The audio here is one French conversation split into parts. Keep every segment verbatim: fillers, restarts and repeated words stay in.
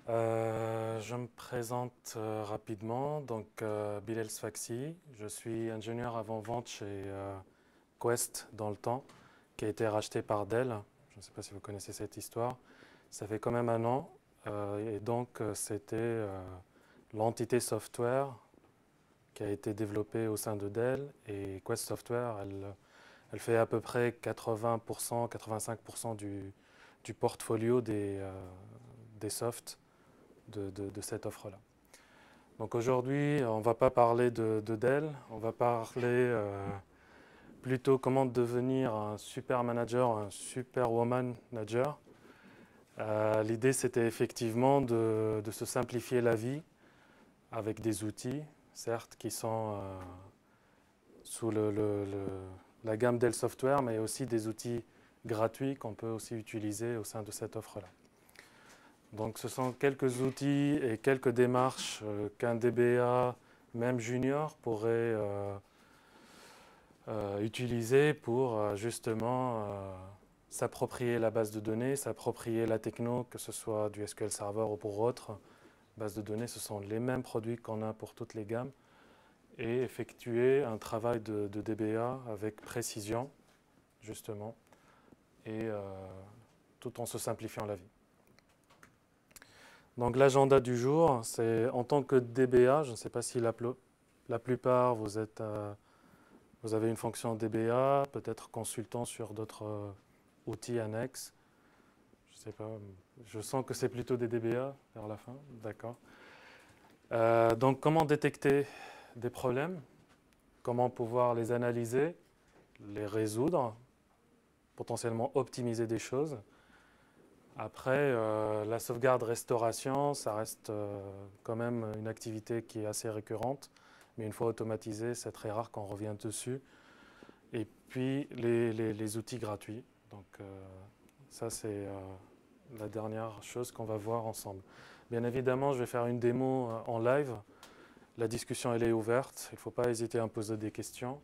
Euh, je me présente euh, rapidement. Donc, euh, Bilal Sfaxi, je suis ingénieur avant-vente chez euh, Quest dans le temps, qui a été racheté par Dell. Je ne sais pas si vous connaissez cette histoire. Ça fait quand même un an. Euh, et donc, euh, c'était euh, l'entité software qui a été développée au sein de Dell. Et Quest Software, elle, elle fait à peu près quatre-vingts pour cent, quatre-vingt-cinq pour cent du, du portfolio des, euh, des softs de, de, de cette offre-là. Donc aujourd'hui, on ne va pas parler de, de Dell, on va parler euh, plutôt comment devenir un super manager, un super woman manager. Euh, L'idée, c'était effectivement de, de, se simplifier la vie avec des outils, certes, qui sont euh, sous le, le, le, la gamme Dell Software, mais aussi des outils gratuits qu'on peut aussi utiliser au sein de cette offre-là. Donc ce sont quelques outils et quelques démarches euh, qu'un D B A, même junior, pourrait euh, euh, utiliser pour euh, justement euh, s'approprier la base de données, s'approprier la techno, que ce soit du S Q L Server ou pour autre. Base de données, ce sont les mêmes produits qu'on a pour toutes les gammes et effectuer un travail de, de D B A avec précision, justement, et euh, tout en se simplifiant la vie. Donc l'agenda du jour, c'est en tant que D B A, je ne sais pas si la, la plupart vous, êtes, euh, vous avez une fonction D B A, peut-être consultant sur d'autres euh, outils annexes. Je sais pas, je sens que c'est plutôt des D B A vers la fin, d'accord. Euh, donc comment détecter des problèmes, comment pouvoir les analyser, les résoudre, potentiellement optimiser des choses. Après, euh, la sauvegarde-restauration, ça reste euh, quand même une activité qui est assez récurrente, mais une fois automatisée, c'est très rare qu'on revienne dessus. Et puis, les, les, les outils gratuits. Donc, euh, ça, c'est euh, la dernière chose qu'on va voir ensemble. Bien évidemment, je vais faire une démo euh, en live. La discussion, elle est ouverte. Il ne faut pas hésiter à me poser des questions.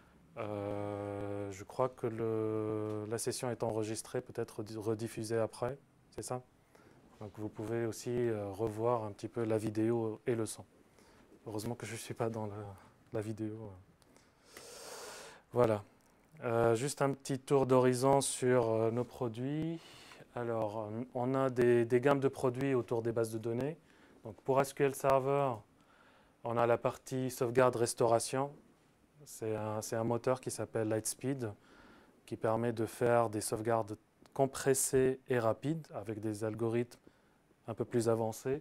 Euh, je crois que le, la session est enregistrée, peut-être rediffusée après, c'est ça? Donc vous pouvez aussi euh, revoir un petit peu la vidéo et le son. Heureusement que je ne suis pas dans le, la vidéo. Voilà. Euh, juste un petit tour d'horizon sur euh, nos produits. Alors, on a des, des gammes de produits autour des bases de données. Donc pour S Q L Server, on a la partie sauvegarde-restauration. C'est un, un moteur qui s'appelle Lightspeed, qui permet de faire des sauvegardes compressées et rapides avec des algorithmes un peu plus avancés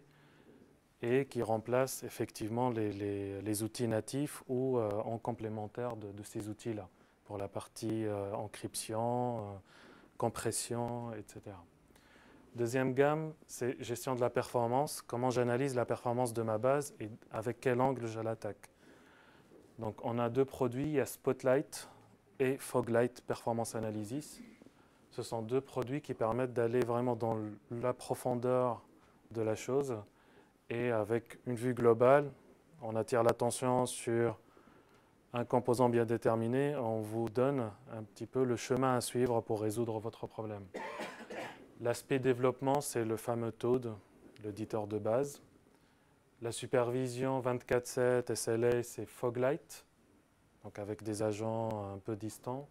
et qui remplace effectivement les, les, les outils natifs ou euh, en complémentaire de, de ces outils-là pour la partie euh, encryption, euh, compression, et cetera. Deuxième gamme, c'est gestion de la performance. Comment j'analyse la performance de ma base et avec quel angle je l'attaque. Donc on a deux produits, il y a Spotlight et Foglight Performance Analysis. Ce sont deux produits qui permettent d'aller vraiment dans la profondeur de la chose et avec une vue globale, on attire l'attention sur un composant bien déterminé, on vous donne un petit peu le chemin à suivre pour résoudre votre problème. L'aspect développement, c'est le fameux Toad, l'éditeur de base. La supervision vingt-quatre sept S L A, c'est Foglight, donc avec des agents un peu distants.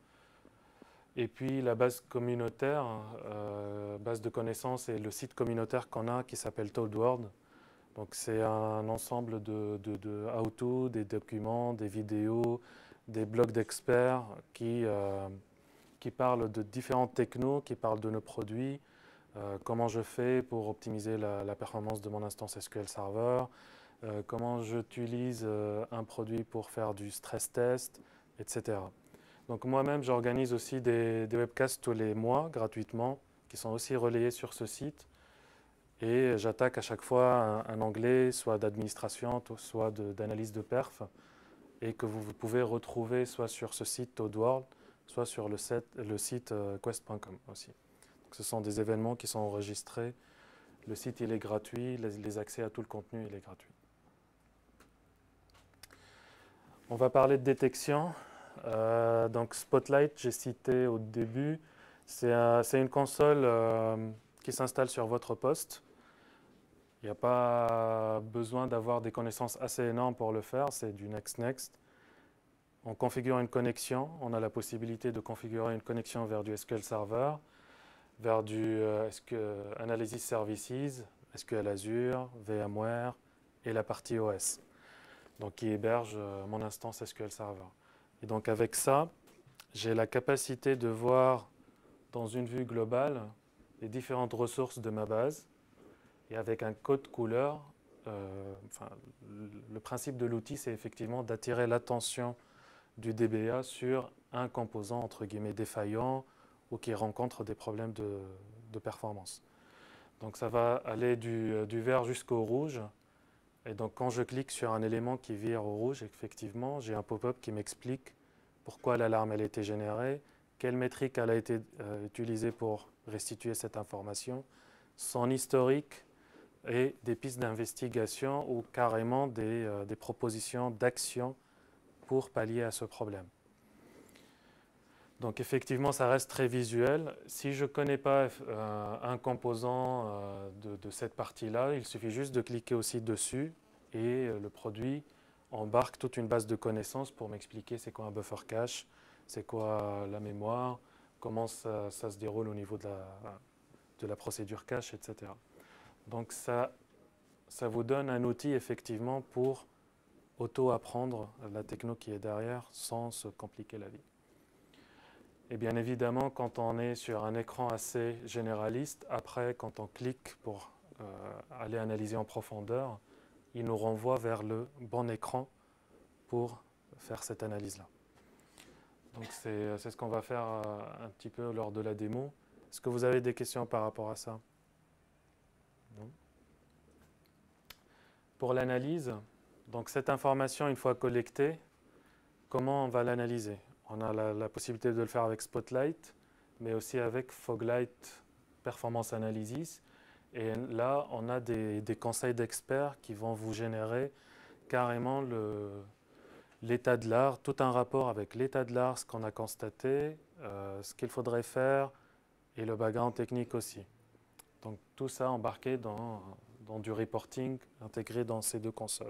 Et puis la base communautaire, euh, base de connaissances, et le site communautaire qu'on a qui s'appelle ToadWorld. Donc c'est un ensemble de, de, de how-to, des documents, des vidéos, des blogs d'experts qui, euh, qui parlent de différentes technos, qui parlent de nos produits, euh, comment je fais pour optimiser la, la performance de mon instance S Q L Server, euh, comment j'utilise euh, un produit pour faire du stress test, et cetera. Donc moi-même, j'organise aussi des, des webcasts tous les mois gratuitement, qui sont aussi relayés sur ce site. Et j'attaque à chaque fois un, un onglet, soit d'administration, soit d'analyse de, de perf, et que vous, vous pouvez retrouver soit sur ce site ToadWorld, soit sur le, set, le site euh, quest point com aussi. Donc ce sont des événements qui sont enregistrés. Le site, il est gratuit, les, les accès à tout le contenu, il est gratuit. On va parler de détection. Euh, donc Spotlight, j'ai cité au début, c'est un, une console euh, qui s'installe sur votre poste. Il n'y a pas besoin d'avoir des connaissances assez énormes pour le faire, c'est du next-next. On configure une connexion, on a la possibilité de configurer une connexion vers du S Q L Server, vers du euh, S Q L Analysis Services, S Q L Azure, VMware et la partie O S, donc qui héberge euh, mon instance S Q L Server. Et donc avec ça, j'ai la capacité de voir dans une vue globale les différentes ressources de ma base. Et avec un code couleur, euh, enfin, le principe de l'outil, c'est effectivement d'attirer l'attention du D B A sur un composant entre guillemets défaillant ou qui rencontre des problèmes de, de performance. Donc ça va aller du, du vert jusqu'au rouge. Et donc quand je clique sur un élément qui vire au rouge, effectivement, j'ai un pop-up qui m'explique pourquoi l'alarme a été générée, quelle métrique elle a été euh, utilisée pour restituer cette information, son historique et des pistes d'investigation ou carrément des, euh, des propositions d'action pour pallier à ce problème. Donc effectivement, ça reste très visuel. Si je ne connais pas euh, un composant euh, de, de cette partie-là, il suffit juste de cliquer aussi dessus et euh, le produit embarque toute une base de connaissances pour m'expliquer c'est quoi un buffer cache, c'est quoi la mémoire, comment ça, ça se déroule au niveau de la, de la procédure cache, et cetera. Donc ça, ça vous donne un outil effectivement pour auto-apprendre la techno qui est derrière sans se compliquer la vie. Et bien évidemment, quand on est sur un écran assez généraliste, après, quand on clique pour euh, aller analyser en profondeur, il nous renvoie vers le bon écran pour faire cette analyse-là. Donc c'est ce qu'on va faire euh, un petit peu lors de la démo. Est-ce que vous avez des questions par rapport à ça? Non. Pour l'analyse, donc cette information, une fois collectée, comment on va l'analyser? On a la, la possibilité de le faire avec Spotlight, mais aussi avec Foglight Performance Analysis. Et là, on a des, des conseils d'experts qui vont vous générer carrément l'état de l'art, tout un rapport avec l'état de l'art, ce qu'on a constaté, euh, ce qu'il faudrait faire et le background technique aussi. Donc tout ça embarqué dans, dans du reporting intégré dans ces deux consoles.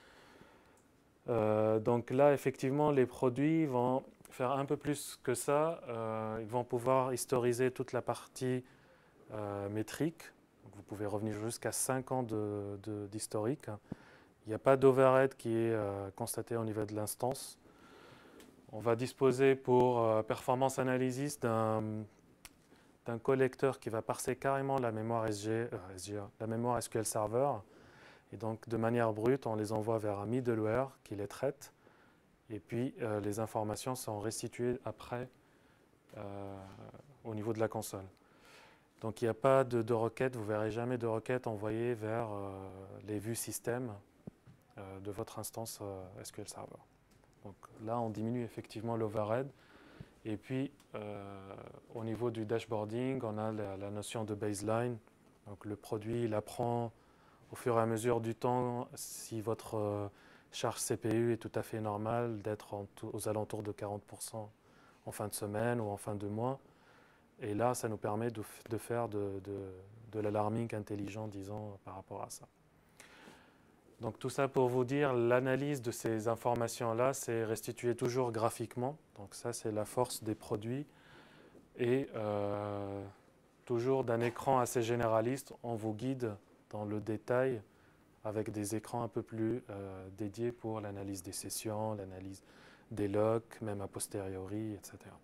Euh, donc là, effectivement, les produits vont faire un peu plus que ça. Euh, ils vont pouvoir historiser toute la partie euh, métrique. Donc vous pouvez revenir jusqu'à cinq ans d'historique. De, de, Il n'y a pas d'overhead qui est euh, constaté au niveau de l'instance. On va disposer pour euh, performance analysis d'un d'un collecteur qui va parser carrément la mémoire S G, euh, S G A, la mémoire S Q L Server. Et donc, de manière brute, on les envoie vers un middleware qui les traite. Et puis, euh, les informations sont restituées après euh, au niveau de la console. Donc, il n'y a pas de, de requête. Vous ne verrez jamais de requête envoyée vers euh, les vues système euh, de votre instance euh, S Q L Server. Donc là, on diminue effectivement l'overhead. Et puis, euh, au niveau du dashboarding, on a la, la notion de baseline. Donc, le produit, il apprend au fur et à mesure du temps, si votre euh, charge C P U est tout à fait normale, d'être aux alentours de quarante pour cent en fin de semaine ou en fin de mois. Et là, ça nous permet de, de faire de, de, de l'alarming intelligent, disons, par rapport à ça. Donc tout ça pour vous dire, l'analyse de ces informations-là, c'est restitué toujours graphiquement. Donc ça, c'est la force des produits. Et euh, toujours d'un écran assez généraliste, on vous guide dans le détail avec des écrans un peu plus euh, dédiés pour l'analyse des sessions, l'analyse des logs, même a posteriori, et cetera.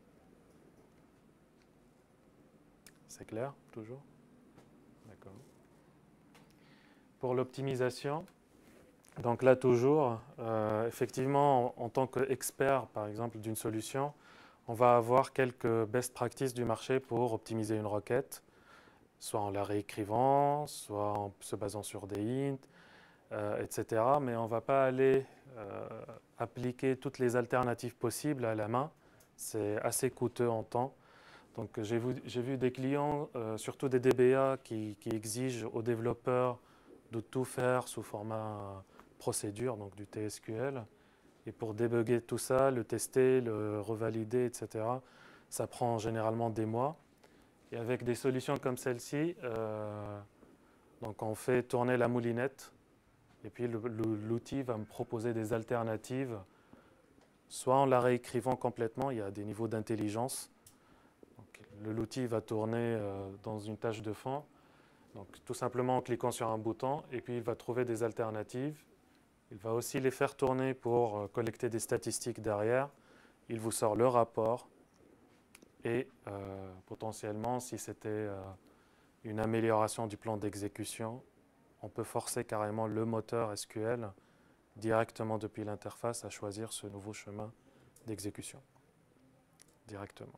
C'est clair, toujours? D'accord. Pour l'optimisation, donc là toujours, euh, effectivement, en, en tant qu'expert, par exemple, d'une solution, on va avoir quelques best practices du marché pour optimiser une requête, soit en la réécrivant, soit en se basant sur des hints, euh, et cetera. Mais on ne va pas aller euh, appliquer toutes les alternatives possibles à la main. C'est assez coûteux en temps. Donc j'ai vu, j'ai vu des clients, euh, surtout des D B A, qui, qui exigent aux développeurs de tout faire sous format procédure, donc du T S Q L. Et pour débugger tout ça, le tester, le revalider, et cetera, ça prend généralement des mois. Et avec des solutions comme celle-ci, euh, Donc on fait tourner la moulinette et puis l'outil va me proposer des alternatives, soit en la réécrivant complètement, il y a des niveaux d'intelligence. L'outil va tourner euh, dans une tâche de fond, donc tout simplement en cliquant sur un bouton, et puis il va trouver des alternatives. Il va aussi les faire tourner pour euh, collecter des statistiques derrière. Il vous sort le rapport et euh, potentiellement, si c'était euh, une amélioration du plan d'exécution, on peut forcer carrément le moteur S Q L directement depuis l'interface à choisir ce nouveau chemin d'exécution directement.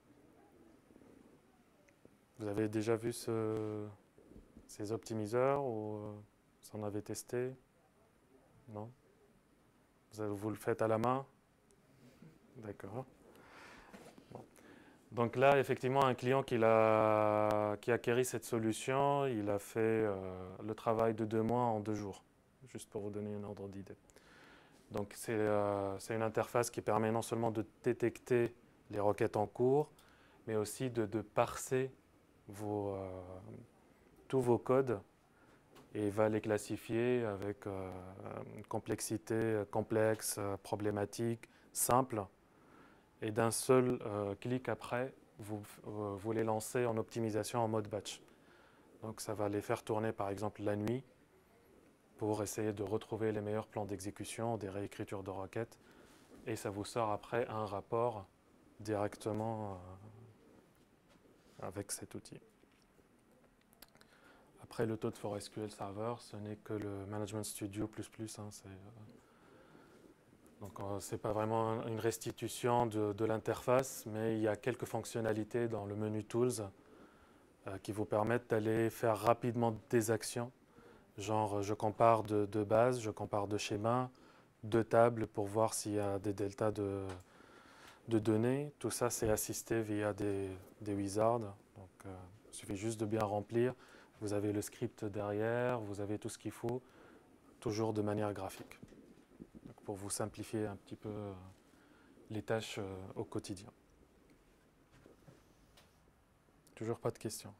Vous avez déjà vu ce, ces optimiseurs ou euh, vous en avez testé? Non? Vous, vous le faites à la main? D'accord. Bon. Donc là, effectivement, un client qui a, qui a acquéri cette solution, il a fait euh, le travail de deux mois en deux jours, juste pour vous donner un ordre d'idée. Donc c'est euh, c'est une interface qui permet non seulement de détecter les requêtes en cours, mais aussi de, de parser vos, euh, tous vos codes et va les classifier avec euh, une complexité complexe, problématique, simple. Et d'un seul euh, clic après, vous, euh, vous les lancez en optimisation en mode batch. Donc ça va les faire tourner par exemple la nuit pour essayer de retrouver les meilleurs plans d'exécution, des réécritures de requêtes. Et ça vous sort après un rapport directement euh, avec cet outil. Après, le taux de for S Q L Server, ce n'est que le Management Studio plus plus. Hein, c'est, euh, donc, euh, ce n'est pas vraiment une restitution de, de l'interface, mais il y a quelques fonctionnalités dans le menu Tools euh, qui vous permettent d'aller faire rapidement des actions. Genre, je compare de, de bases, je compare de schémas, de tables pour voir s'il y a des deltas de, de données. Tout ça, c'est assisté via des, des wizards. Donc, euh, il suffit juste de bien remplir. Vous avez le script derrière, vous avez tout ce qu'il faut, toujours de manière graphique. Donc pour vous simplifier un petit peu euh, les tâches euh, au quotidien. Toujours pas de questions.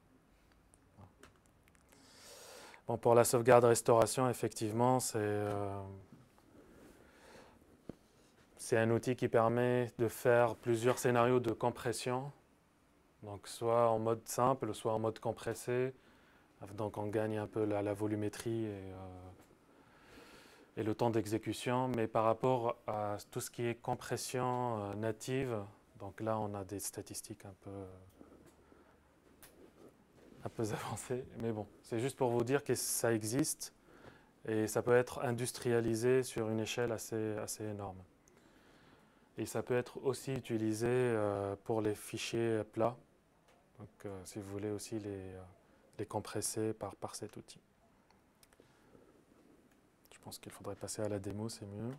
Bon, pour la sauvegarde restauration, effectivement, c'est euh, c'est un outil qui permet de faire plusieurs scénarios de compression. Donc soit en mode simple, soit en mode compressé. Donc on gagne un peu la, la volumétrie et, euh, et le temps d'exécution. Mais par rapport à tout ce qui est compression euh, native, donc là on a des statistiques un peu, un peu avancées. Mais bon, c'est juste pour vous dire que ça existe et ça peut être industrialisé sur une échelle assez, assez énorme. Et ça peut être aussi utilisé euh, pour les fichiers plats. Donc euh, si vous voulez aussi les... Euh, les compresser par, par cet outil. Je pense qu'il faudrait passer à la démo, c'est mieux.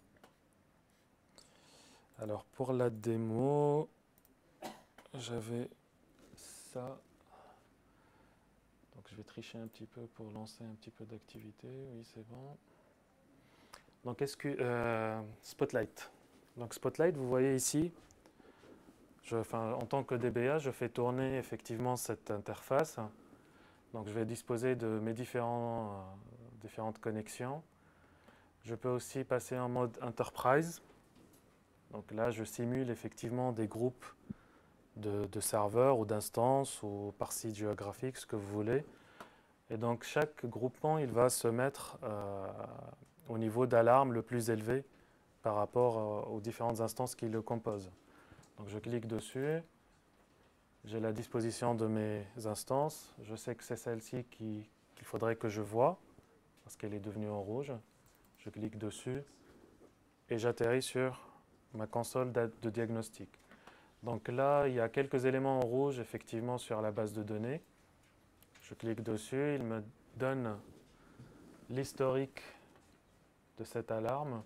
Alors pour la démo, j'avais ça. Donc je vais tricher un petit peu pour lancer un petit peu d'activité. Oui, c'est bon. Donc est-ce que euh, Spotlight. Donc Spotlight, vous voyez ici, je, enfin, en tant que D B A, je fais tourner effectivement cette interface. Donc je vais disposer de mes différents, euh, différentes connexions. Je peux aussi passer en mode Enterprise. Donc là, je simule effectivement des groupes de, de serveurs ou d'instances ou par site géographique, ce que vous voulez. Et donc chaque groupement, il va se mettre euh, au niveau d'alarme le plus élevé par rapport euh, aux différentes instances qui le composent. Donc je clique dessus. J'ai la disposition de mes instances. Je sais que c'est celle-ci qu'il faudrait que je vois parce qu'elle est devenue en rouge. Je clique dessus et j'atterris sur ma console de diagnostic. Donc là, il y a quelques éléments en rouge effectivement sur la base de données. Je clique dessus, il me donne l'historique de cette alarme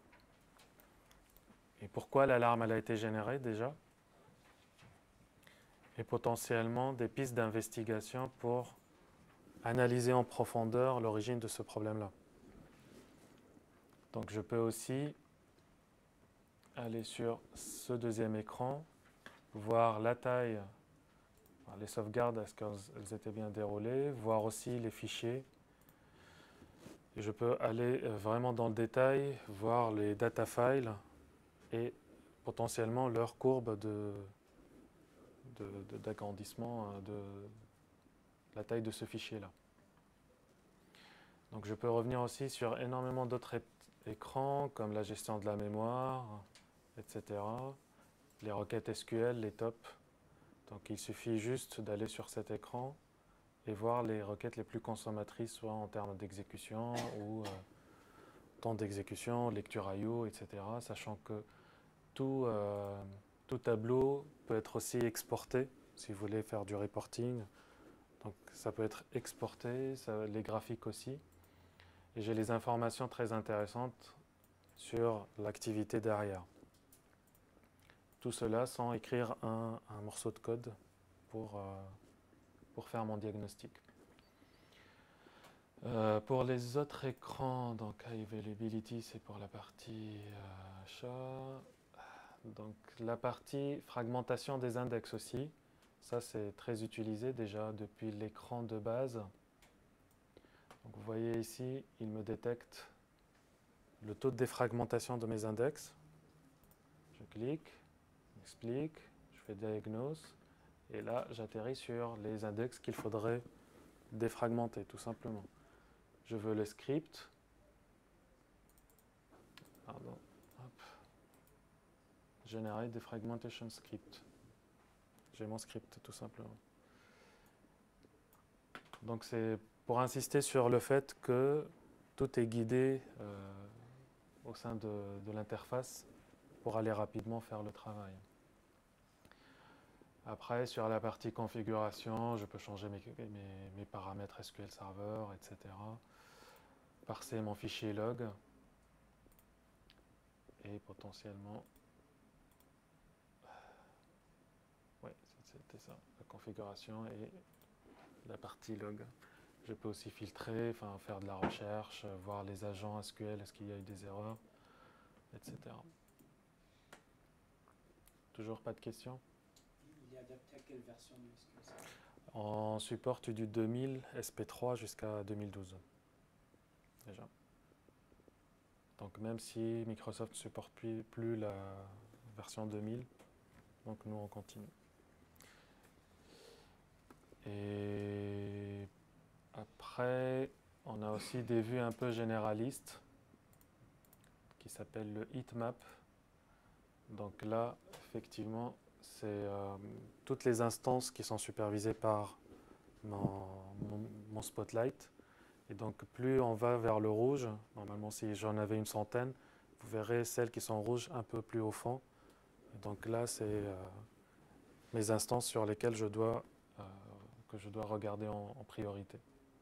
et pourquoi l'alarme a été générée déjà. Et potentiellement des pistes d'investigation pour analyser en profondeur l'origine de ce problème-là. Donc je peux aussi aller sur ce deuxième écran, voir la taille enfin, les sauvegardes, est-ce qu'elles étaient bien déroulées, voir aussi les fichiers. Et je peux aller vraiment dans le détail, voir les data files et potentiellement leur courbe de, de, de, d'agrandissement de la taille de ce fichier-là. Donc je peux revenir aussi sur énormément d'autres écrans, comme la gestion de la mémoire, et cetera. Les requêtes S Q L, les tops. Donc il suffit juste d'aller sur cet écran et voir les requêtes les plus consommatrices, soit en termes d'exécution ou euh, temps d'exécution, lecture I O, et cetera. Sachant que tout, euh, tout tableau peut être aussi exporté, si vous voulez faire du reporting. Donc ça peut être exporté, ça, les graphiques aussi. Et j'ai les informations très intéressantes sur l'activité derrière. Tout cela sans écrire un, un morceau de code pour, euh, pour faire mon diagnostic. Euh, pour les autres écrans, donc High Availability, c'est pour la partie euh, achat. Donc la partie fragmentation des index aussi, ça c'est très utilisé déjà depuis l'écran de base. Donc vous voyez ici, il me détecte le taux de défragmentation de mes index. Je clique, explique, je fais diagnose, et là j'atterris sur les index qu'il faudrait défragmenter tout simplement. Je veux le script. Pardon. Hop. Generate defragmentation script. J'ai mon script tout simplement. Donc c'est pour insister sur le fait que tout est guidé euh, au sein de, de l'interface pour aller rapidement faire le travail. Après, sur la partie configuration, je peux changer mes, mes, mes paramètres S Q L Server, et cetera. Parser mon fichier log et potentiellement, ouais, c'était ça, la configuration et la partie log. Je peux aussi filtrer, enfin faire de la recherche, voir les agents S Q L, est-ce qu'il y a eu des erreurs, et cetera. Toujours pas de questions? Il est adapté à quelle version du S Q L Server? On supporte du deux mille S P trois jusqu'à deux mille douze. Déjà. Donc même si Microsoft ne supporte plus, plus la version deux mille, donc nous on continue. Et après, on a aussi des vues un peu généralistes qui s'appellent le heatmap. Donc là, effectivement, c'est euh, toutes les instances qui sont supervisées par mon, mon, mon Spotlight. Et donc plus on va vers le rouge, normalement si j'en avais une centaine, vous verrez celles qui sont rouges un peu plus au fond. Et donc là, c'est euh, mes instances sur lesquelles je dois, euh, que je dois regarder en, en priorité.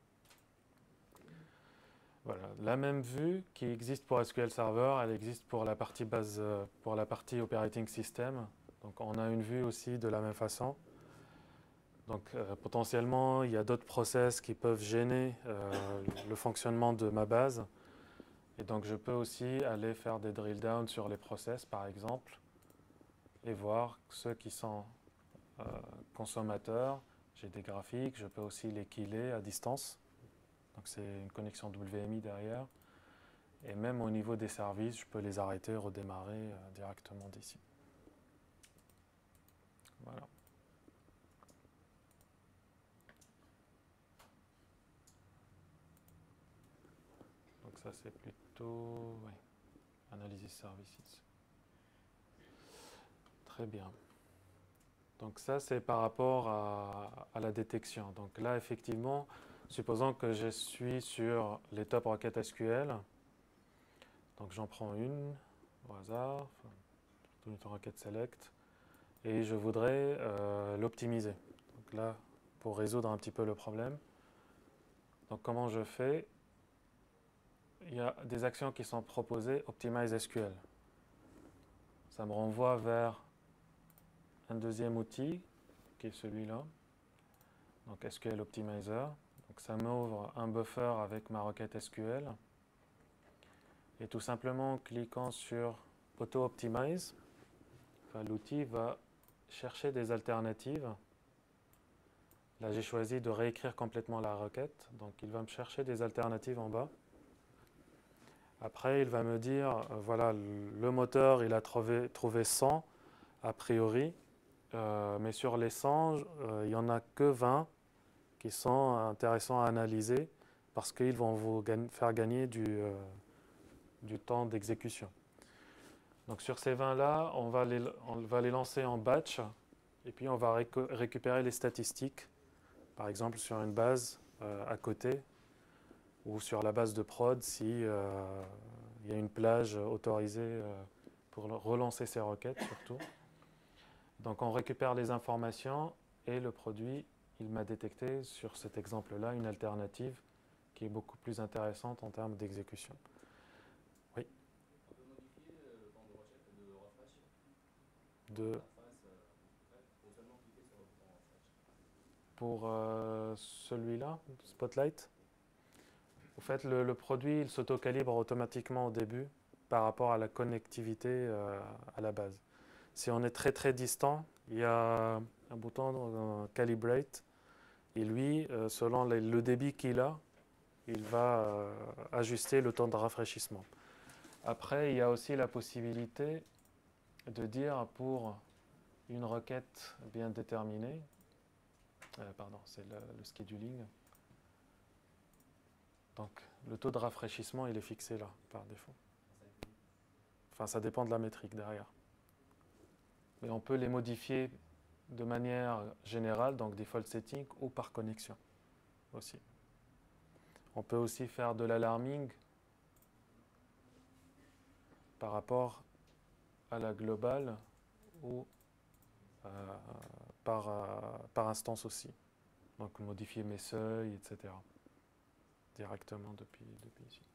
Voilà, la même vue qui existe pour S Q L Server, elle existe pour la partie base, pour la partie operating system. Donc on a une vue aussi de la même façon. Donc euh, potentiellement, il y a d'autres process qui peuvent gêner euh, le fonctionnement de ma base. Et donc je peux aussi aller faire des drill down sur les process par exemple et voir ceux qui sont euh, consommateurs. J'ai des graphiques, je peux aussi les killer à distance. Donc c'est une connexion W M I derrière. Et même au niveau des services, je peux les arrêter, redémarrer euh, directement d'ici. Voilà. Donc ça c'est plutôt ouais, Analysis Services. Très bien. Donc ça c'est par rapport à, à la détection. Donc là effectivement, supposons que je suis sur les top requêtes S Q L. Donc j'en prends une au hasard, une requête select, et je voudrais euh, l'optimiser. Donc là, pour résoudre un petit peu le problème, donc comment je fais? Il y a des actions qui sont proposées, Optimize S Q L. Ça me renvoie vers un deuxième outil, qui est celui-là, donc S Q L Optimizer. Donc ça m'ouvre un buffer avec ma requête S Q L. Et tout simplement en cliquant sur Auto Optimize, enfin, l'outil va chercher des alternatives Là, j'ai choisi de réécrire complètement la requête. Donc, il va me chercher des alternatives en bas. Après, il va me dire, euh, voilà, le moteur, il a trouvé, trouvé cent a priori, euh, mais sur les cent, euh, il n'y en a que vingt qui sont intéressants à analyser parce qu'ils vont vous gagne, faire gagner du, euh, du temps d'exécution. Donc sur ces vingt-là, on va les, on va les lancer en batch et puis on va récu- récupérer les statistiques, par exemple sur une base euh, à côté ou sur la base de prod si euh, il y a une plage autorisée euh, pour relancer ces requêtes surtout. Donc on récupère les informations et le produit, il m'a détecté sur cet exemple-là une alternative qui est beaucoup plus intéressante en termes d'exécution. Oui. On peut modifier euh, le temps de recherche et de refresh De, l'interface euh, ou seulement cliquer sur le bouton refresh. pour euh, celui-là, Spotlight, en fait, le, le produit il s'auto-calibre automatiquement au début par rapport à la connectivité euh, à la base. Si on est très très distant, il y a un bouton euh, Calibrate et lui, euh, selon les, le débit qu'il a, il va euh, ajuster le temps de rafraîchissement. Après, il y a aussi la possibilité de dire pour une requête bien déterminée, euh, pardon, c'est le, le scheduling. Donc, le taux de rafraîchissement, il est fixé là, par défaut. Enfin, ça dépend de la métrique derrière. Mais on peut les modifier de manière générale, donc default setting, ou par connexion aussi. On peut aussi faire de l'alarming par rapport à la globale ou euh, par, euh, par instance aussi. Donc modifier mes seuils, et cetera. Directement depuis, depuis ici.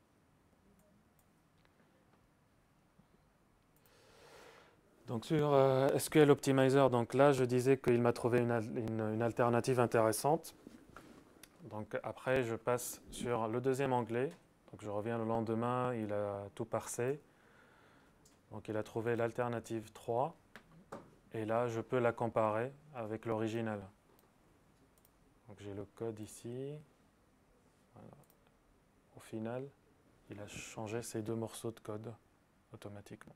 Donc sur euh, S Q L Optimizer, donc là je disais qu'il m'a trouvé une, une, une alternative intéressante. Donc après je passe sur le deuxième onglet. Donc je reviens le lendemain, il a tout parsé. Donc il a trouvé l'alternative trois. Et là je peux la comparer avec l'original. Donc j'ai le code ici. Voilà. Au final, il a changé ces deux morceaux de code automatiquement.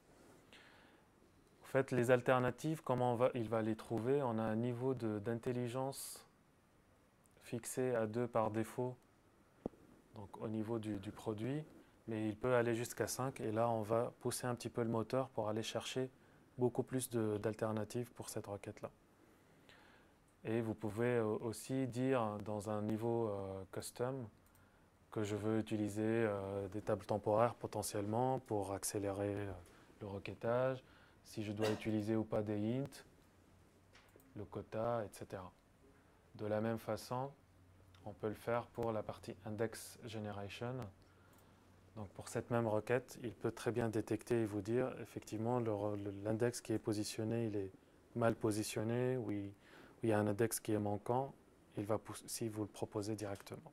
En fait, les alternatives, comment on va, il va les trouver? On a un niveau d'intelligence fixé à deux par défaut, donc au niveau du, du produit, mais il peut aller jusqu'à cinq. Et là, on va pousser un petit peu le moteur pour aller chercher beaucoup plus d'alternatives pour cette requête-là. Et vous pouvez aussi dire dans un niveau euh, custom que je veux utiliser euh, des tables temporaires potentiellement pour accélérer euh, le requêtage, si je dois utiliser ou pas des hints, le quota, et cetera. De la même façon, on peut le faire pour la partie index generation. Donc pour cette même requête, il peut très bien détecter et vous dire effectivement l'index qui est positionné, il est mal positionné ou il, ou il y a un index qui est manquant, il va si vous le proposez directement.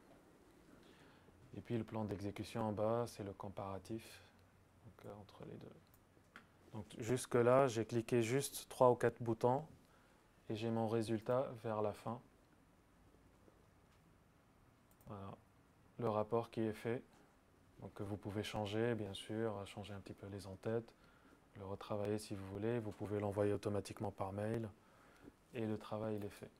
Et puis le plan d'exécution en bas, c'est le comparatif donc, euh, entre les deux. Donc jusque là, j'ai cliqué juste trois ou quatre boutons et j'ai mon résultat vers la fin. Voilà, le rapport qui est fait. Donc vous pouvez changer, bien sûr, changer un petit peu les en-têtes, le retravailler si vous voulez. Vous pouvez l'envoyer automatiquement par mail et le travail il est fait.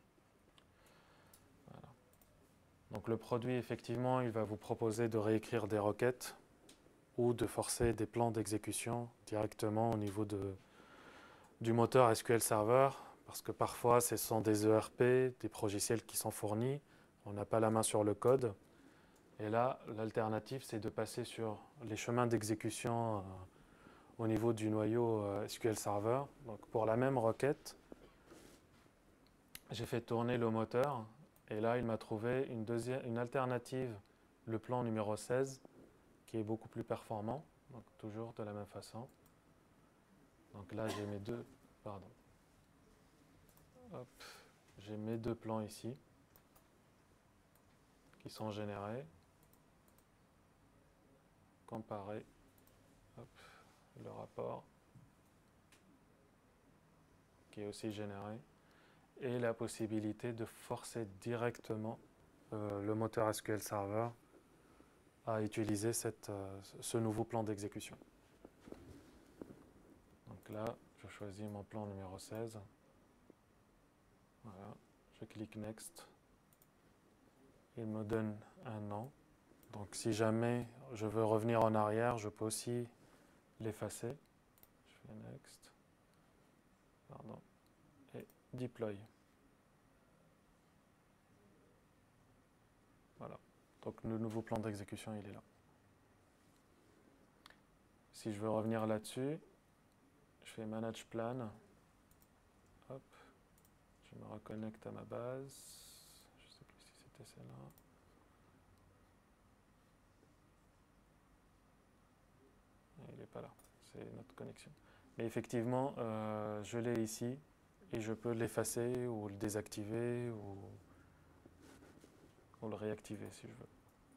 Voilà. Donc le produit, effectivement, il va vous proposer de réécrire des requêtes ou de forcer des plans d'exécution directement au niveau de, du moteur S Q L Server, parce que parfois ce sont des E R P, des logiciels qui sont fournis, on n'a pas la main sur le code. Et là, l'alternative, c'est de passer sur les chemins d'exécution euh, au niveau du noyau euh, S Q L Server. Donc pour la même requête, j'ai fait tourner le moteur, et là, il m'a trouvé une, deuxième, une alternative, le plan numéro seize, qui est beaucoup plus performant, donc toujours de la même façon. Donc là, j'ai mes deux, pardon, hop, j'ai mes deux plans ici, qui sont générés, comparer, hop, le rapport, qui est aussi généré, et la possibilité de forcer directement euh, le moteur S Q L Server à utiliser cette, euh, ce nouveau plan d'exécution. Donc là, je choisis mon plan numéro seize. Voilà, je clique Next. Il me donne un nom. Donc si jamais je veux revenir en arrière, je peux aussi l'effacer. Je fais Next. Pardon. Et Deploy. Voilà. Donc le nouveau plan d'exécution, il est là. Si je veux revenir là-dessus, je fais Manage Plan. Hop. Je me reconnecte à ma base. Je ne sais plus si c'était celle-là. Il n'est pas là. C'est notre connexion. Mais effectivement, euh, je l'ai ici et je peux l'effacer ou le désactiver ou, ou le réactiver si je veux.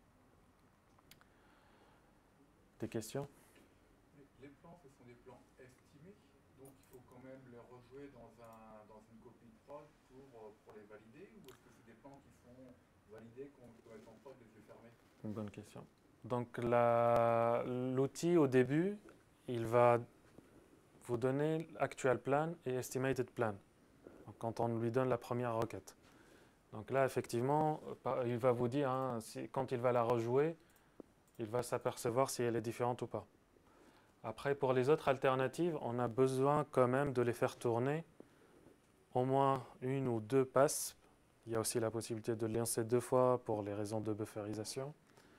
Des questions? Les plans, ce sont des plans estimés, donc il faut quand même les rejouer dans, un, dans une copie de prod pour, pour les valider, ou est-ce que c'est des plans qui sont validés, qu'on doit être en prod les yeux fermés? Une bonne question. Donc l'outil au début, il va vous donner actual plan et estimated plan, donc, quand on lui donne la première requête. Donc là, effectivement, il va vous dire, hein, si, quand il va la rejouer, il va s'apercevoir si elle est différente ou pas. Après, pour les autres alternatives, on a besoin quand même de les faire tourner au moins une ou deux passes. Il y a aussi la possibilité de le lancer deux fois pour les raisons de bufferisation.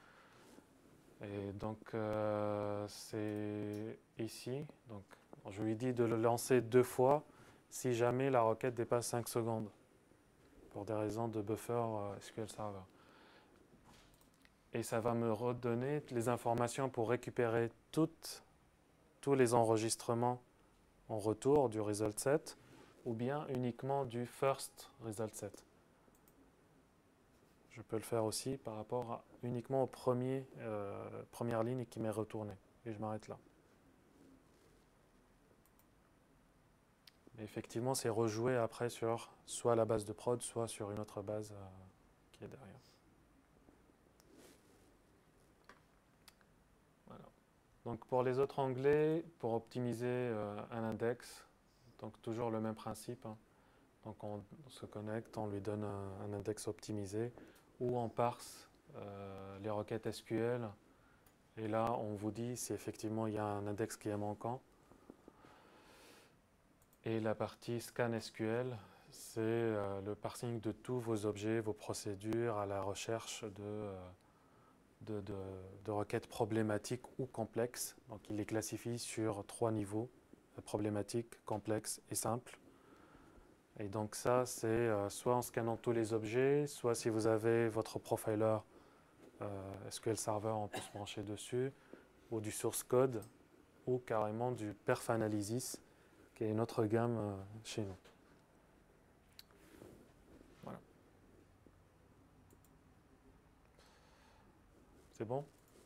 Et donc, euh, c'est ici. Donc, je lui dis de le lancer deux fois si jamais la requête dépasse cinq secondes pour des raisons de buffer euh, S Q L Server. Et ça va me redonner les informations pour récupérer toutes, tous les enregistrements en retour du result set ou bien uniquement du first result set. Je peux le faire aussi par rapport à, uniquement aux premier, euh, première ligne qui m'est retournée. Et je m'arrête là. Mais effectivement, c'est rejoué après sur soit la base de prod, soit sur une autre base euh, qui est derrière. Voilà. Donc pour les autres onglets, pour optimiser euh, un index, donc toujours le même principe. Hein. Donc on, on se connecte, on lui donne un, un index optimisé, ou on parse euh, les requêtes S Q L. Et là, on vous dit si effectivement il y a un index qui est manquant. Et la partie scan S Q L, c'est euh, le parsing de tous vos objets, vos procédures à la recherche de, euh, de, de, de requêtes problématiques ou complexes. Donc il les classifie sur trois niveaux, problématique, complexe et simple. Et donc ça, c'est euh, soit en scannant tous les objets, soit si vous avez votre profiler euh, S Q L Server, on peut se brancher dessus, ou du source code, ou carrément du perf analysis, qui est une autre gamme euh, chez nous. Voilà. C'est bon?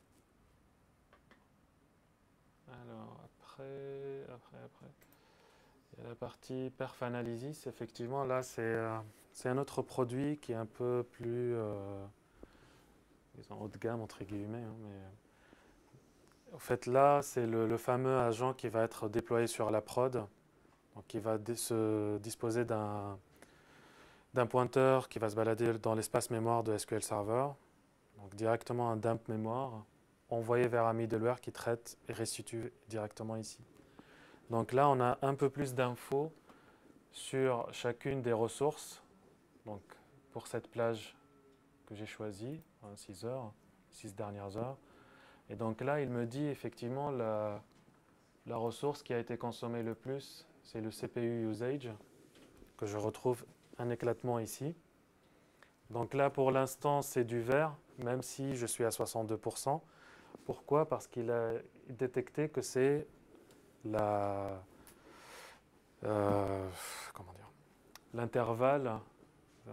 Alors, après, après, après. Il y a la partie perf analysis. Effectivement, là, c'est euh, c'est un autre produit qui est un peu plus, euh, disons, haut de gamme, entre guillemets. Hein, mais, en fait, là, c'est le, le fameux agent qui va être déployé sur la prod. Donc, il va se disposer d'un d'un pointeur qui va se balader dans l'espace mémoire de S Q L Server. Donc, directement un dump mémoire envoyé vers un middleware qui traite et restitue directement ici. Donc là, on a un peu plus d'infos sur chacune des ressources. Donc, pour cette plage que j'ai choisie, hein, six heures, six dernières heures. Et donc là, il me dit effectivement la, la ressource qui a été consommée le plus, c'est le C P U usage, que je retrouve un éclatement ici. Donc là, pour l'instant, c'est du vert, même si je suis à soixante-deux pour cent. Pourquoi? Parce qu'il a détecté que c'est la, euh, comment dire, l'intervalle euh,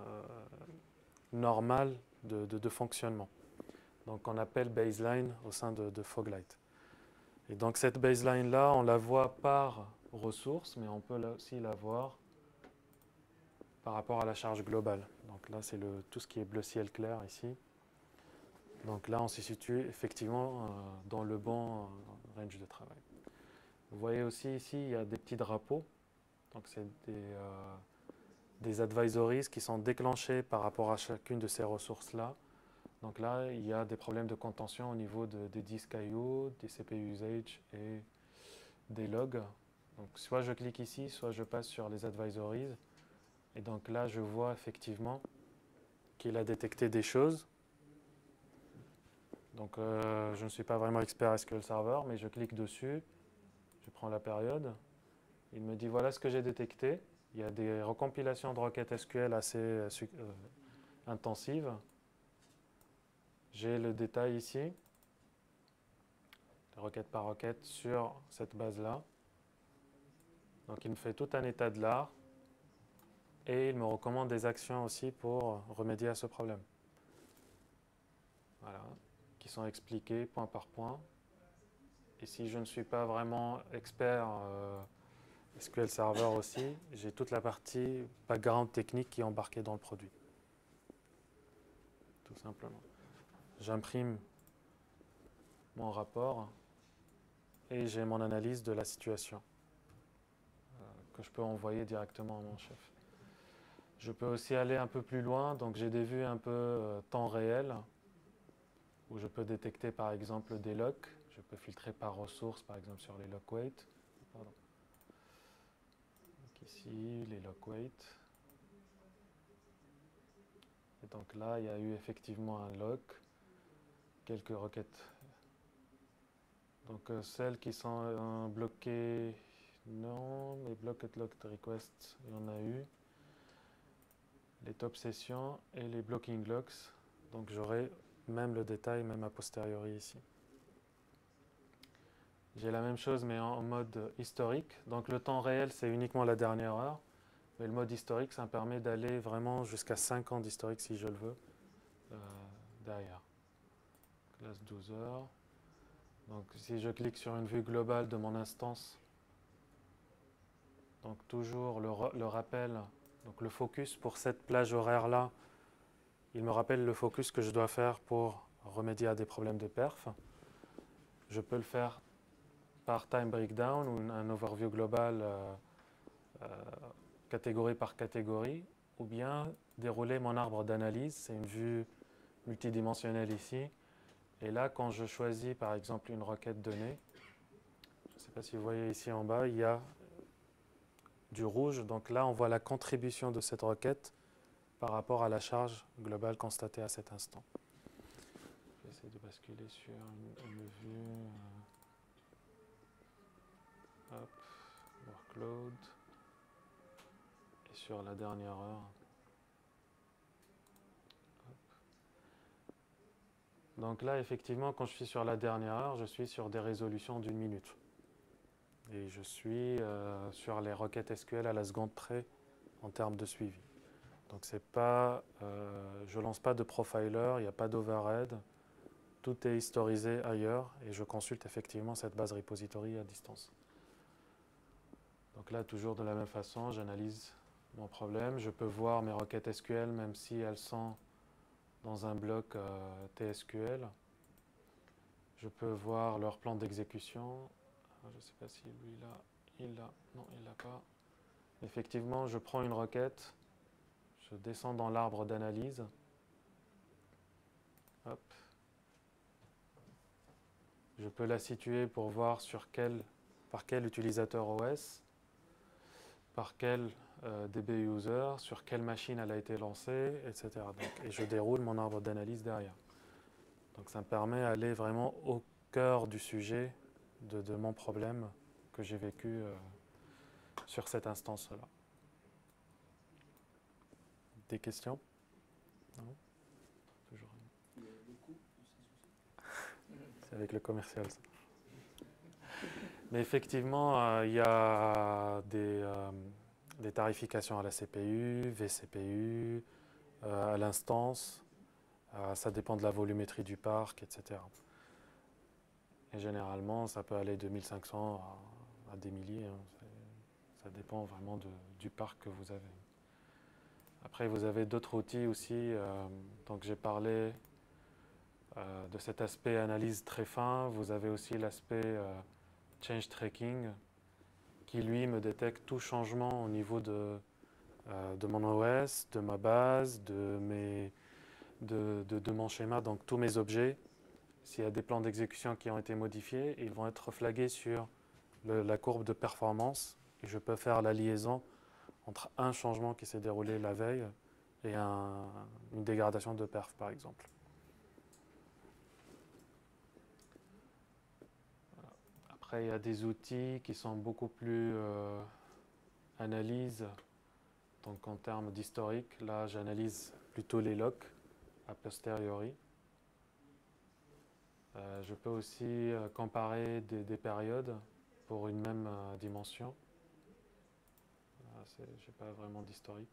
normal de, de, de fonctionnement. Donc on appelle baseline au sein de, de Foglight. Et donc cette baseline-là, on la voit par ressource, mais on peut aussi la voir par rapport à la charge globale. Donc là, c'est tout ce qui est bleu ciel clair ici. Donc là, on se situe effectivement euh, dans le bon euh, range de travail. Vous voyez aussi ici, il y a des petits drapeaux. Donc c'est des, euh, des advisories qui sont déclenchés par rapport à chacune de ces ressources-là. Donc là, il y a des problèmes de contention au niveau de, des disques I O, des C P U usage et des logs. Donc soit je clique ici, soit je passe sur les advisories. Et donc là, je vois effectivement qu'il a détecté des choses. Donc euh, je ne suis pas vraiment expert S Q L Server, mais je clique dessus, je prends la période. Il me dit voilà ce que j'ai détecté. Il y a des recompilations de requêtes S Q L assez euh, euh, intensives. J'ai le détail ici, requête par requête sur cette base-là. Donc il me fait tout un état de l'art et il me recommande des actions aussi pour remédier à ce problème. Voilà, qui sont expliquées point par point. Et si je ne suis pas vraiment expert euh, S Q L Server aussi, j'ai toute la partie background technique qui est embarquée dans le produit. Tout simplement. J'imprime mon rapport et j'ai mon analyse de la situation euh, que je peux envoyer directement à mon chef. Je peux aussi aller un peu plus loin, donc j'ai des vues un peu euh, temps réel où je peux détecter par exemple des locks. Je peux filtrer par ressource, par exemple sur les lock weight. Pardon. Donc ici, les lock weight. Et donc là, il y a eu effectivement un lock, quelques requêtes. Donc euh, celles qui sont euh, bloquées, non, mais blocked locked request, il y en a eu. Les top sessions et les blocking locks. Donc j'aurai même le détail, même a posteriori ici. J'ai la même chose mais en mode historique. Donc le temps réel, c'est uniquement la dernière heure. Mais le mode historique, ça me permet d'aller vraiment jusqu'à cinq ans d'historique si je le veux, euh, derrière. Classe douze heures. Donc si je clique sur une vue globale de mon instance, donc toujours le, le rappel, donc le focus pour cette plage horaire-là, il me rappelle le focus que je dois faire pour remédier à des problèmes de perf. Je peux le faire par time breakdown ou un overview global euh, euh, catégorie par catégorie, ou bien dérouler mon arbre d'analyse. C'est une vue multidimensionnelle ici. Et là, quand je choisis par exemple une requête donnée, je ne sais pas si vous voyez ici en bas, il y a du rouge. Donc là, on voit la contribution de cette requête par rapport à la charge globale constatée à cet instant. Je vais essayer de basculer sur une, une vue. Euh, hop, workload. Et sur la dernière heure. Hop. Donc là, effectivement, quand je suis sur la dernière heure, je suis sur des résolutions d'une minute. Et je suis euh, sur les requêtes S Q L à la seconde près en termes de suivi. Donc c'est pas, euh, je ne lance pas de profiler, il n'y a pas d'overhead. Tout est historisé ailleurs et je consulte effectivement cette base repository à distance. Donc là, toujours de la même façon, j'analyse mon problème. Je peux voir mes requêtes S Q L même si elles sont dans un bloc euh, T S Q L. Je peux voir leur plan d'exécution. Je ne sais pas si lui là, il l'a. Non, il l'a pas. Effectivement, je prends une requête. Je descends dans l'arbre d'analyse. Hop. Je peux la situer pour voir sur quel, par quel utilisateur O S, par quel euh, D B user, sur quelle machine elle a été lancée, et cetera. Donc, et je déroule mon arbre d'analyse derrière. Donc ça me permet d'aller vraiment au cœur du sujet de, de mon problème que j'ai vécu euh, sur cette instance-là. Des questions? Non? Toujours rien. Le coût de ces soucis. C'est avec le commercial, ça. Mais effectivement, euh, il y a des, euh, des tarifications à la C P U, V C P U, euh, à l'instance. Euh, ça dépend de la volumétrie du parc, et cetera. Et généralement, ça peut aller de mille cinq cents à, à des milliers. Hein. Ça dépend vraiment de, du parc que vous avez. Après, vous avez d'autres outils aussi. Euh, donc, j'ai parlé euh, de cet aspect analyse très fin. Vous avez aussi l'aspect euh, change tracking qui, lui, me détecte tout changement au niveau de, euh, de mon O S, de ma base, de, mes, de, de, de mon schéma, donc tous mes objets. S'il y a des plans d'exécution qui ont été modifiés, ils vont être flagués sur le, la courbe de performance. Et je peux faire la liaison entre un changement qui s'est déroulé la veille et un, une dégradation de perf, par exemple. Après, il y a des outils qui sont beaucoup plus euh, analyse. Donc, en termes d'historique, là, j'analyse plutôt les locks a posteriori. Euh, je peux aussi euh, comparer des, des périodes pour une même euh, dimension. Je n'ai pas vraiment d'historique.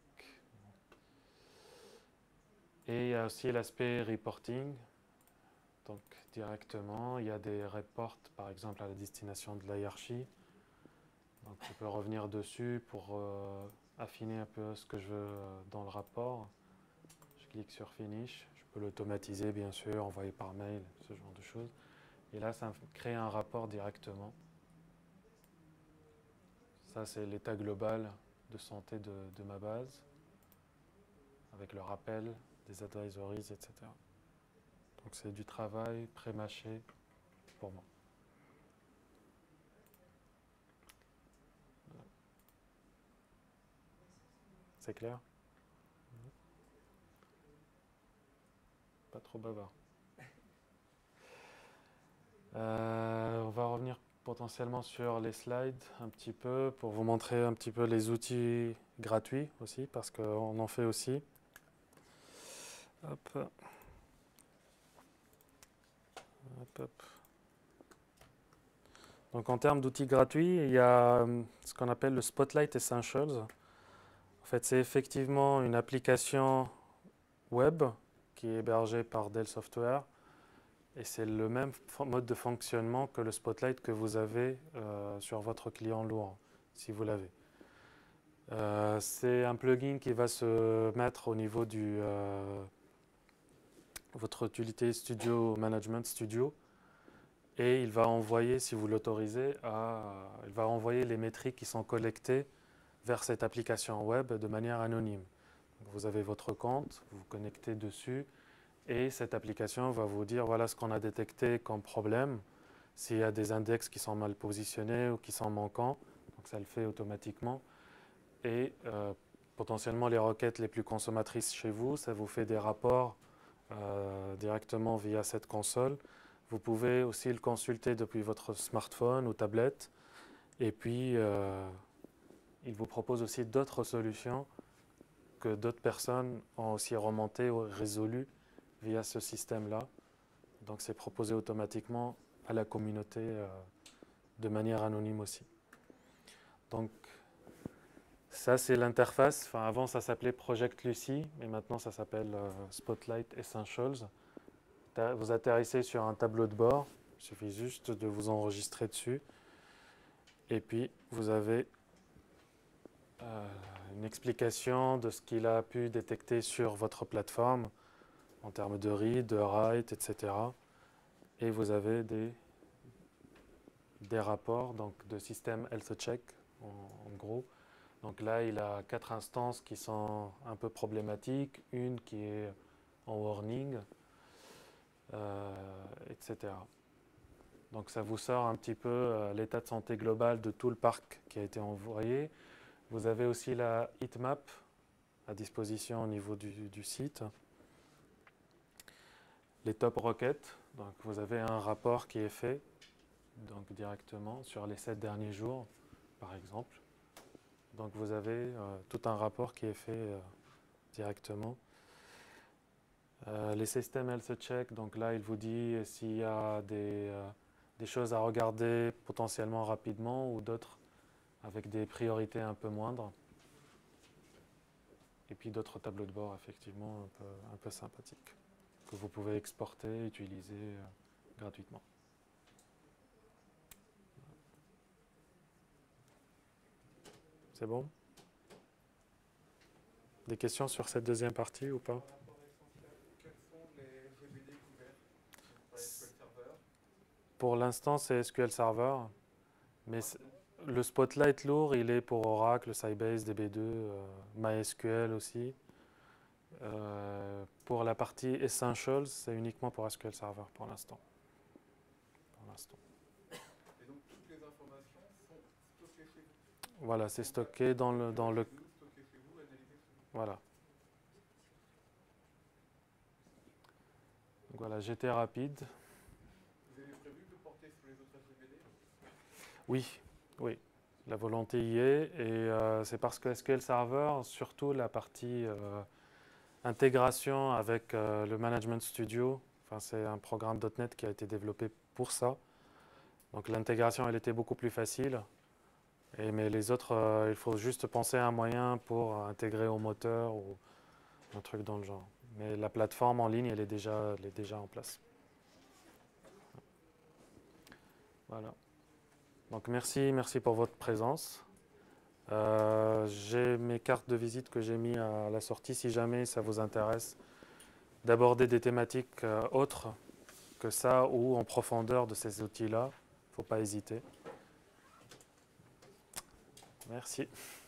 Et il y a aussi l'aspect reporting. Donc directement, il y a des reports, par exemple, à la destination de la hiérarchie. Donc je peux revenir dessus pour euh, affiner un peu ce que je veux dans le rapport. Je clique sur Finish. Je peux l'automatiser, bien sûr, envoyer par mail, ce genre de choses. Et là, ça crée un rapport directement. Ça, c'est l'état global de santé de, de ma base, avec le rappel des advisories, et cetera. Donc c'est du travail pré-mâché pour moi. Voilà. C'est clair? Pas trop bavard. Euh, on va revenir potentiellement sur les slides un petit peu pour vous montrer un petit peu les outils gratuits aussi, parce qu'on en fait aussi. Hop. Hop, hop. Donc en termes d'outils gratuits, il y a ce qu'on appelle le Spotlight Essentials. En fait, c'est effectivement une application web qui est hébergée par Dell Software. Et c'est le même mode de fonctionnement que le Spotlight que vous avez euh, sur votre client lourd, si vous l'avez. Euh, c'est un plugin qui va se mettre au niveau de euh, votre utilité Studio Management Studio. Et il va envoyer, si vous l'autorisez, à, il va envoyer les métriques qui sont collectées vers cette application web de manière anonyme. Donc vous avez votre compte, vous vous connectez dessus. Et cette application va vous dire voilà ce qu'on a détecté comme problème, s'il y a des index qui sont mal positionnés ou qui sont manquants, donc ça le fait automatiquement. Et euh, potentiellement les requêtes les plus consommatrices chez vous, ça vous fait des rapports euh, directement via cette console. Vous pouvez aussi le consulter depuis votre smartphone ou tablette. Et puis, euh, il vous propose aussi d'autres solutions que d'autres personnes ont aussi remontées ou résolues via ce système-là. Donc c'est proposé automatiquement à la communauté euh, de manière anonyme aussi. Donc ça c'est l'interface. Enfin, avant ça s'appelait Project Lucy, mais maintenant ça s'appelle euh, Spotlight Essentials. Vous atterrissez sur un tableau de bord, il suffit juste de vous enregistrer dessus. Et puis vous avez euh, une explication de ce qu'il a pu détecter sur votre plateforme en termes de read, de write, et cetera. Et vous avez des, des rapports donc de système health check, en, en gros. Donc là, il a quatre instances qui sont un peu problématiques, une qui est en warning, euh, et cetera. Donc ça vous sort un petit peu euh, l'état de santé global de tout le parc qui a été envoyé. Vous avez aussi la heatmap à disposition au niveau du, du site. Les top rockets, donc vous avez un rapport qui est fait donc directement sur les sept derniers jours, par exemple. Donc vous avez euh, tout un rapport qui est fait euh, directement. Euh, les systèmes health check, donc là il vous dit s'il y a des, euh, des choses à regarder potentiellement rapidement ou d'autres avec des priorités un peu moindres. Et puis d'autres tableaux de bord effectivement un peu, un peu sympathiques, que vous pouvez exporter et utiliser euh, gratuitement. C'est bon? Des questions sur cette deuxième partie ou pas? Par rapport à Essential, quels sont les G B D couverts par S Q L Server? Pour l'instant, c'est S Q L Server, mais c'est- Non. le Spotlight lourd, il est pour Oracle, Sybase, D B deux, euh, MySQL aussi. Euh, pour la partie Essentials, c'est uniquement pour S Q L Server pour l'instant. Pour l'instant. Et donc toutes les informations sont stockées chez vous. Voilà, c'est stocké dans le, dans le, Stockées chez vous, analysées chez vous. voilà. Donc voilà, j'étais rapide. Vous avez prévu de porter sur les autres G B D? Oui, oui, la volonté y est, et euh, c'est parce que S Q L Server, surtout la partie euh, intégration avec euh, le Management Studio, enfin, c'est un programme .NET qui a été développé pour ça. Donc l'intégration, elle était beaucoup plus facile. Et, mais les autres, euh, il faut juste penser à un moyen pour intégrer au moteur ou un truc dans le genre. Mais la plateforme en ligne, elle est déjà, elle est déjà en place. Voilà. Donc merci, merci pour votre présence. Euh, j'ai mes cartes de visite que j'ai mis à la sortie si jamais ça vous intéresse d'aborder des thématiques euh, autres que ça ou en profondeur de ces outils-là. Il ne faut pas hésiter. Merci.